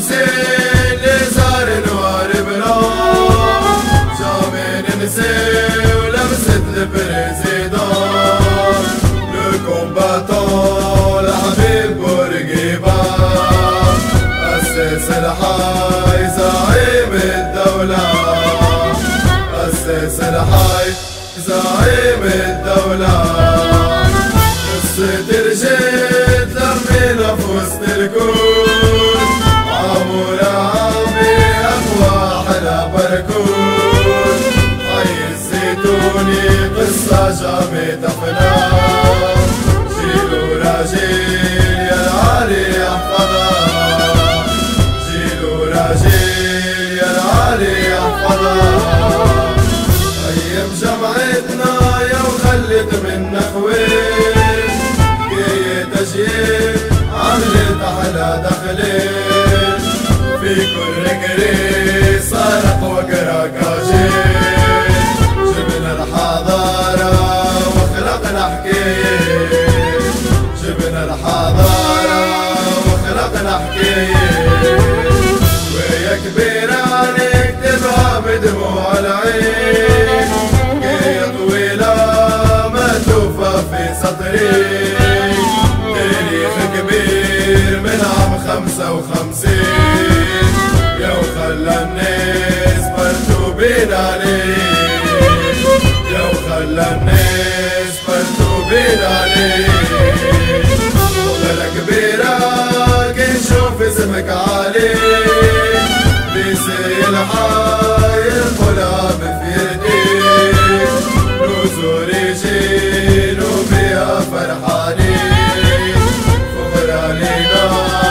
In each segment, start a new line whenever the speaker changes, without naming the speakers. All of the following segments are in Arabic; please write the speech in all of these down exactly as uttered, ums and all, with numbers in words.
حسين لزار نوار بلاد جامين نسي ولمسة البريزيدان لو كومباتون الحبيب بورقيبة أسس الحي زعيم الدولة أسس الحي زعيم الدولة قصة رجيت لمينا في وسط الكون عمور عمي أقوى حلا بركون حي الزيتوني قصة جامد أفلام جيل ورا جيل يا العالي يحفظها جيل ورا جيل يا العالي يحفظها أيام جمعتنا يا وخلت منا خوين جاية تجيب عملت أحلى دخلين في كل قري صارخ وقرا كاجين جبنا الحضارة وخلقنا حكاية جبنا الحضارة وخلقنا حكاية ويا كبيرة نكتبها بدموع العين جاية طويلة ما توفى في سطرين تاريخ كبير من عام خمسة وخمسين يا وخلى الناس مرتوبين عليه يا وخلى الناس مرتوبين عليه وغلا كبيرة كي نشوف اسمك عليه بيسي الحي الغلام في يديك نزور يجين وبيها فرحانين فخر علينا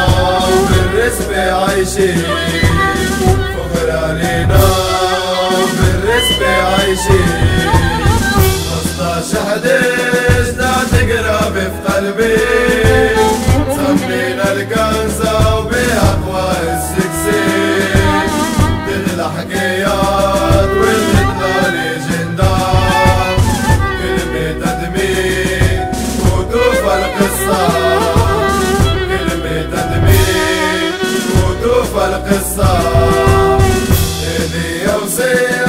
بالرسم عايشين فخر علينا بالرسم عايشين خمسطعش حداش دا تقرا في قلبي سمينا الكنزة وبيها قوى السكسين تدلع حكايات والتطلع ليجندات كلمة تدمير وتوفى القصة كلمة تدمير وتوفى القصة هذي يا وسيم